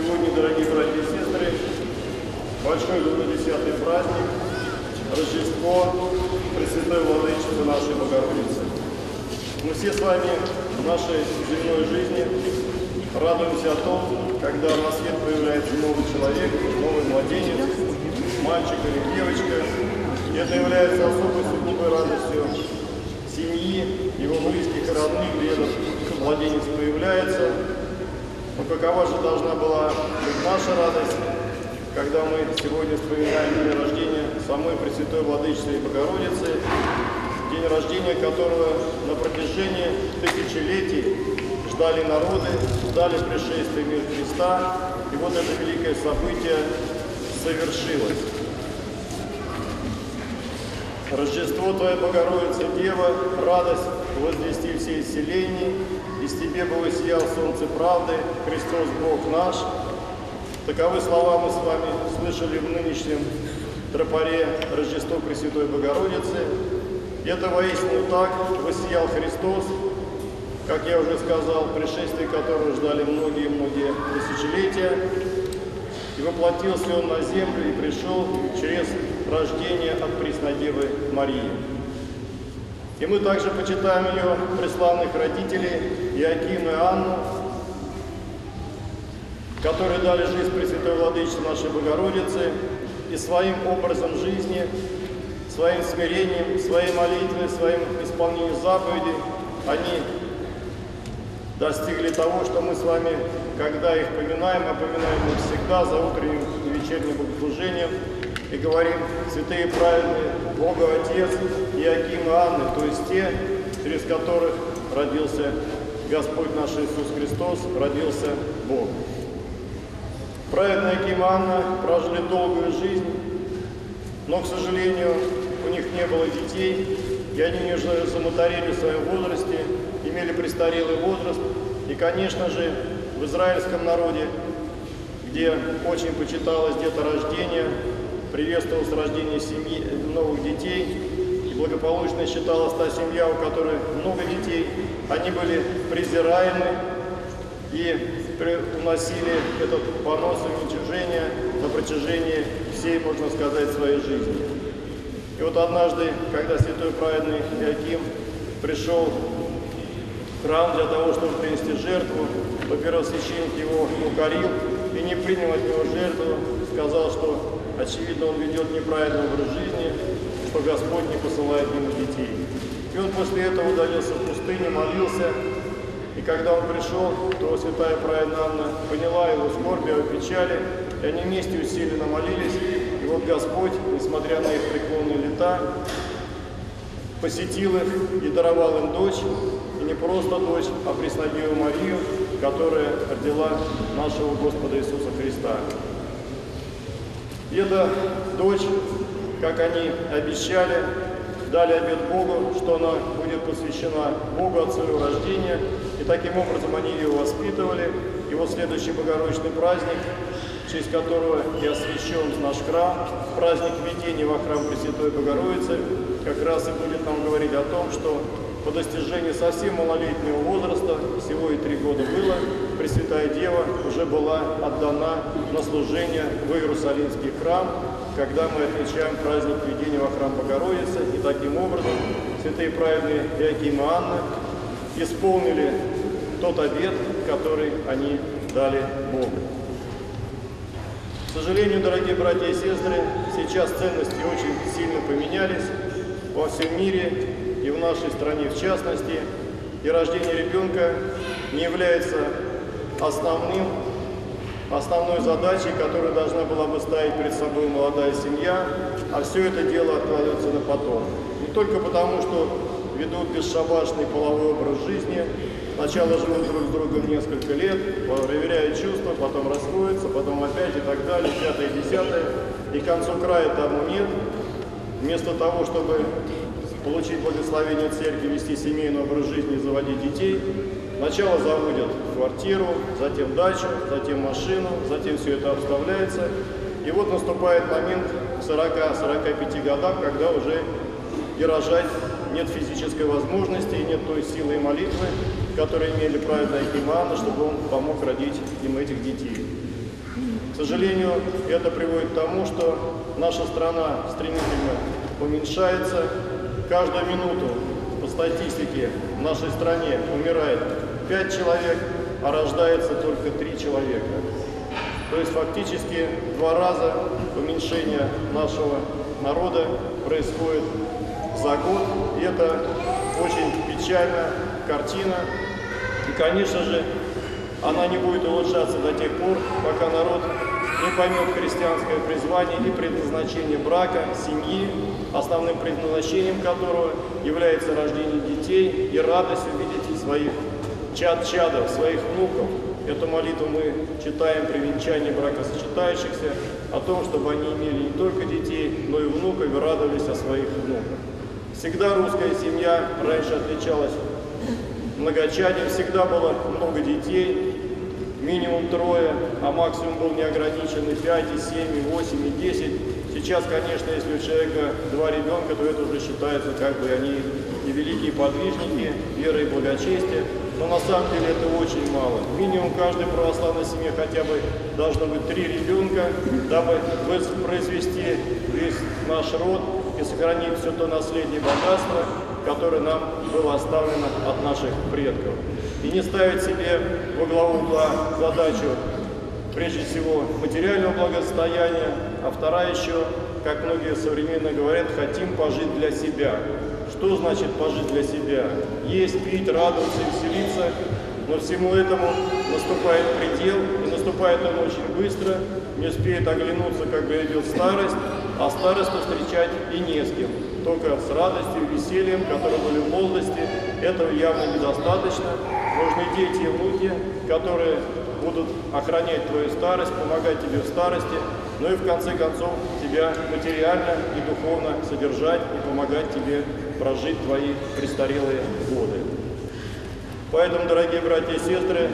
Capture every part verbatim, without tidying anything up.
Сегодня, дорогие братья и сестры, большой двунадесятый праздник, Рождество Пресвятой Владычицы нашей Богородицы. Мы все с вами в нашей земной жизни радуемся о том, когда на свет появляется новый человек, новый младенец, мальчик или девочка. И это является особой судьбой радостью семьи, его близких и родных, где этот младенец появляется. Но какова же должна была быть наша радость, когда мы сегодня вспоминаем день рождения самой Пресвятой Владычицы Богородицы, день рождения которого на протяжении тысячелетий ждали народы, ждали пришествия мира Христа, и вот это великое событие совершилось. Рождество Твоя, Богородица, Дева, радость возвести всей вселенной, из Тебе бы воссиял солнце правды, Христос Бог наш. Таковы слова мы с вами слышали в нынешнем тропаре Рождества Пресвятой Богородицы. И это воистину так, воссиял Христос, как я уже сказал, пришествие которого ждали многие-многие тысячелетия. И воплотился Он на землю и пришел через рождение от Преснодевы Марии. И мы также почитаем ее преславных родителей Иоакима и Анну, которые дали жизнь Пресвятой Владычице нашей Богородицы, и своим образом жизни, своим смирением, своей молитвой, своим исполнением заповедей они достигли того, что мы с вами, когда их поминаем, напоминаем их всегда за утренним и вечерним богослужением и говорим: святые и праведные Бога Отец Иоаким и Анны, то есть те, через которых родился Господь наш Иисус Христос, родился Бог. Праведные Иоаким и Анна прожили долгую жизнь, но, к сожалению, у них не было детей, и они нежно заматерели в своем возрасте, имели престарелый возраст. И, конечно же, в израильском народе, где очень почиталось деторождение, приветствовалось рождение семьи, новых детей, и благополучно считалась та семья, у которой много детей, они были презираемы и уносили этот понос и уничижение на протяжении всей, можно сказать, своей жизни. И вот однажды, когда святой праведный Иоаким пришел в храм для того, чтобы принести жертву, то первосвященник его укорил и не принял от него жертву, сказал, что, очевидно, он ведет неправильный образ жизни, что Господь не посылает ему детей. И он после этого удалился в пустыню, молился, и когда он пришел, то святая праведная Анна поняла его скорбь, его печали, и они вместе усиленно молились. И вот Господь, несмотря на их преклонные лета, посетил их и даровал им дочь, и не просто дочь, а Преснодеву Марию, которая родила нашего Господа Иисуса Христа. И эта дочь, как они обещали, дали обет Богу, что она будет посвящена Богу от своего рождения, и таким образом они ее воспитывали. И вот следующий богородичный праздник, в честь которого и освящен наш храм, праздник введения во храм Пресвятой Богородицы, как раз и будет нам говорить о том, что по достижении совсем малолетнего возраста, всего и три года было, Пресвятая Дева уже была отдана на служение в Иерусалимский храм, когда мы отмечаем праздник введения во храм Богородицы. И таким образом святые праведные Иоаким и Анна исполнили тот обет, который они дали Богу. К сожалению, дорогие братья и сестры, сейчас ценности очень сильно поменялись во всем мире и в нашей стране в частности, и рождение ребенка не является основным, основной задачей, которую должна была бы ставить перед собой молодая семья, а все это дело откладывается на потом. Не только потому, что ведут бесшабашный половой образ жизни, сначала живут друг с другом несколько лет, проверяют чувства, потом расходятся, потом опять и так далее, пятое, десятое, и к концу края тому нет. Вместо того, чтобы получить благословение церкви, вести семейный образ жизни и заводить детей, сначала заводят квартиру, затем дачу, затем машину, затем все это обставляется. И вот наступает момент к сорока-сорока пяти годам, когда уже и рожать нет физической возможности, и нет той силы и молитвы, которые имели праведная Иоаким и Анна, чтобы он помог родить им этих детей. сожалению, это приводит к тому, что наша страна стремительно уменьшается. Каждую минуту по статистике в нашей стране умирает пять человек, а рождается только три человека. То есть фактически в два раза уменьшение нашего народа происходит за год. И это очень печальная картина. И, конечно же, она не будет улучшаться до тех пор, пока народ не поймет христианское призвание и предназначение брака, семьи, основным предназначением которого является рождение детей и радость увидеть своих чад-чадов, своих внуков. Эту молитву мы читаем при венчании бракосочетающихся, о том, чтобы они имели не только детей, но и внуков, и радовались о своих внуках. Всегда русская семья раньше отличалась многочадием, всегда было много детей, минимум трое, а максимум был неограниченный пять, и семь, и восемь, и десять. Сейчас, конечно, если у человека два ребенка, то это уже считается, как бы они и великие подвижники веры и благочестия. Но на самом деле это очень мало. Минимум каждой православной семье хотя бы должно быть три ребенка, дабы произвести весь наш род и сохранить все то наследие богатства, которое нам было оставлено от наших предков. И не ставить себе во главу угла задачу, прежде всего, материального благосостояния, а вторая еще, как многие современно говорят, хотим пожить для себя. Что значит пожить для себя? Есть, пить, радоваться и веселиться, но всему этому наступает предел, и наступает он очень быстро, не успеет оглянуться, как грядет старость, а старость встречать и не с кем. Только с радостью и весельем, которые были в молодости, этого явно недостаточно. Нужны дети и внуки, которые будут охранять твою старость, помогать тебе в старости, но и в конце концов тебя материально и духовно содержать и помогать тебе прожить твои престарелые годы. Поэтому, дорогие братья и сестры,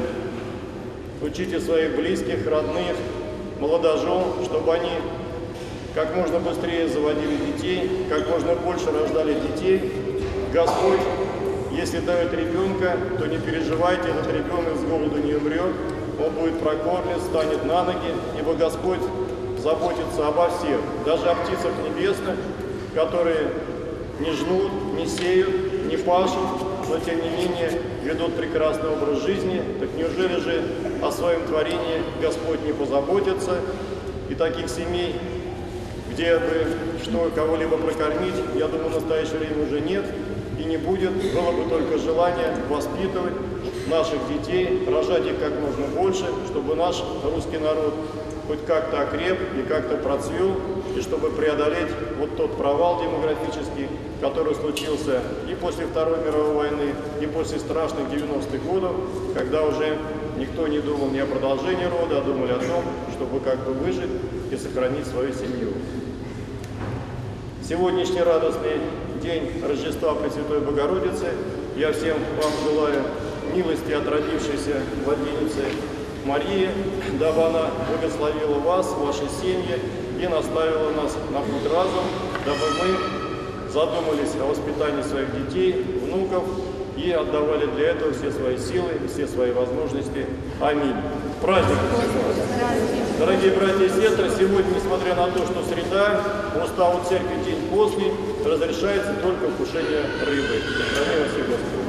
учите своих близких, родных, молодожен, чтобы они как можно быстрее заводили детей, как можно больше рождали детей. Господь, если дает ребенка, то не переживайте, этот ребенок с голоду не умрет, он будет прокормлен, станет на ноги, ибо Господь заботится обо всех, даже о птицах небесных, которые не жнут, не сеют, не пашут, но тем не менее ведут прекрасный образ жизни. Так неужели же о своем творении Господь не позаботится? И таких семей, где бы что кого-либо прокормить, я думаю, в настоящее время уже нет и не будет. Было бы только желание воспитывать наших детей, рожать их как можно больше, чтобы наш русский народ хоть как-то окреп и как-то процвел, и чтобы преодолеть вот тот провал демографический, который случился и после Второй мировой войны, и после страшных девяностых годов, когда уже никто не думал ни о продолжении рода, а думали о том, чтобы как бы выжить и сохранить свою семью. Сегодняшний радостный день Рождества Пресвятой Богородицы я всем вам желаю милости от родившейся младенницы Марии, дабы она благословила вас, ваши семьи и наставила нас на путь разум, дабы мы задумались о воспитании своих детей, внуков и отдавали для этого все свои силы, все свои возможности. Аминь. Праздник! Дорогие братья и сестры, сегодня, несмотря на то, что среда, по уставу церкви день постный, разрешается только вкушение рыбы. Аминь, Господи.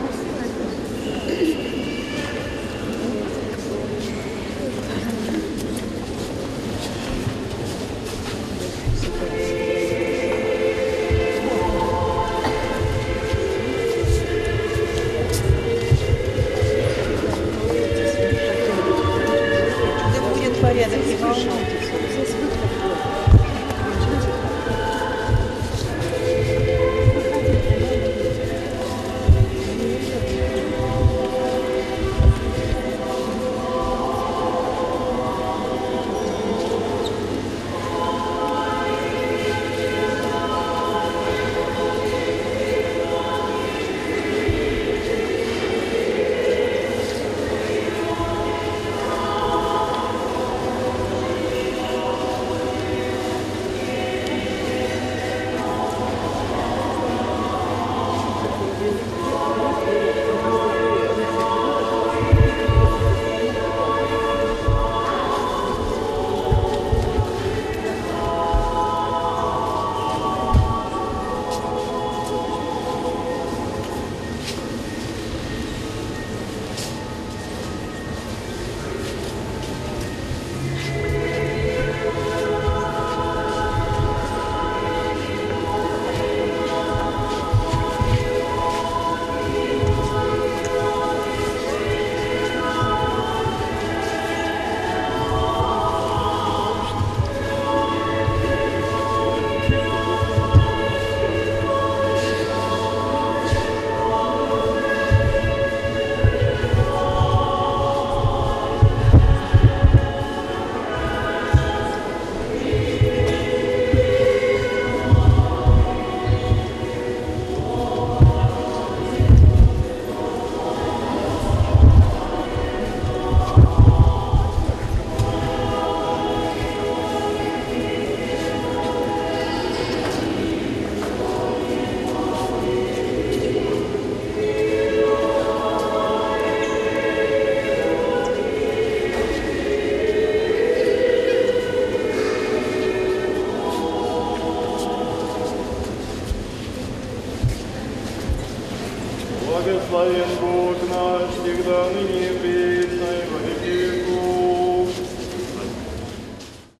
Благословен Бог наш, всегда ныне и присно, и во веки веков.